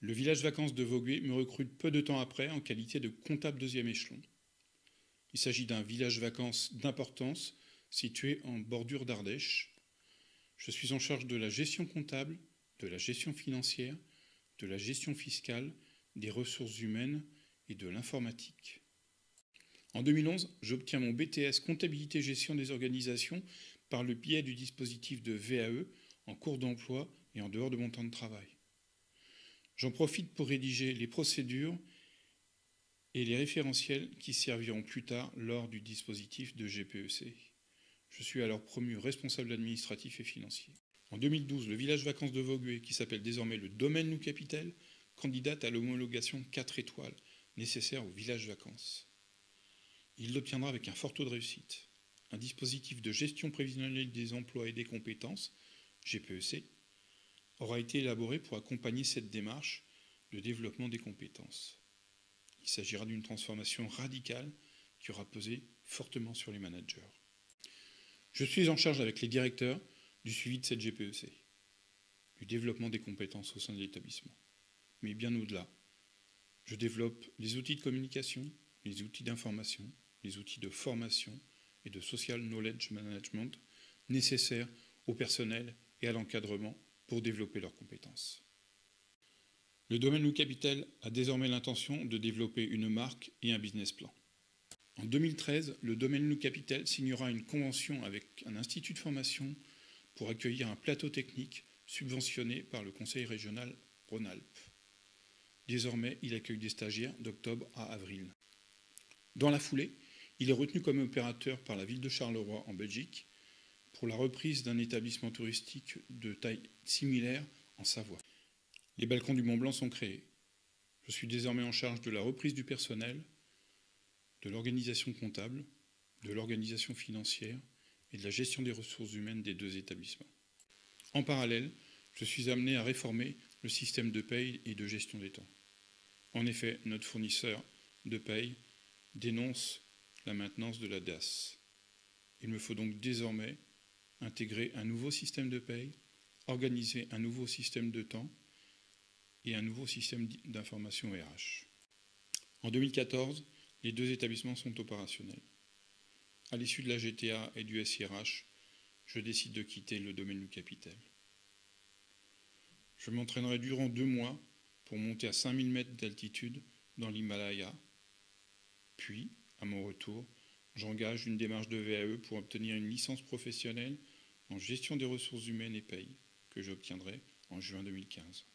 Le village vacances de Vogüé me recrute peu de temps après en qualité de comptable deuxième échelon. Il s'agit d'un village vacances d'importance situé en bordure d'Ardèche. Je suis en charge de la gestion comptable, de la gestion financière, de la gestion fiscale, des ressources humaines et de l'informatique. En 2011, j'obtiens mon BTS comptabilité gestion des organisations par le biais du dispositif de VAE en cours d'emploi et en dehors de mon temps de travail. J'en profite pour rédiger les procédures et les référentiels qui serviront plus tard lors du dispositif de GPEC. Je suis alors promu responsable administratif et financier. En 2012, le village vacances de Vogüé, qui s'appelle désormais le domaine Loup Capital, candidate à l'homologation 4 étoiles nécessaire au village vacances. Il l'obtiendra avec un fort taux de réussite. Un dispositif de gestion prévisionnelle des emplois et des compétences, GPEC, aura été élaboré pour accompagner cette démarche de développement des compétences. Il s'agira d'une transformation radicale qui aura pesé fortement sur les managers. Je suis en charge avec les directeurs du suivi de cette GPEC, du développement des compétences au sein de l'établissement. Mais bien au-delà, je développe les outils de communication, les outils d'information, les outils de formation et de social knowledge management nécessaires au personnel et à l'encadrement pour développer leurs compétences. Le domaine Loup Capital a désormais l'intention de développer une marque et un business plan. En 2013, le domaine Loup Capital signera une convention avec un institut de formation pour accueillir un plateau technique subventionné par le Conseil régional Rhône-Alpes. Désormais, il accueille des stagiaires d'octobre à avril. Dans la foulée, il est retenu comme opérateur par la ville de Charleroi en Belgique pour la reprise d'un établissement touristique de taille similaire en Savoie. Les balcons du Mont Blanc sont créés. Je suis désormais en charge de la reprise du personnel, de l'organisation comptable, de l'organisation financière et de la gestion des ressources humaines des deux établissements. En parallèle, je suis amené à réformer le système de paye et de gestion des temps. En effet, notre fournisseur de paye dénonce la maintenance de la DAS. Il me faut donc désormais intégrer un nouveau système de paye, organiser un nouveau système de temps et un nouveau système d'information RH. En 2014, les deux établissements sont opérationnels. À l'issue de la GTA et du SIRH, je décide de quitter le domaine Loup Capital. Je m'entraînerai durant 2 mois pour monter à 5000 mètres d'altitude dans l'Himalaya. Puis, à mon retour, j'engage une démarche de VAE pour obtenir une licence professionnelle en gestion des ressources humaines et paye que j'obtiendrai en juin 2015.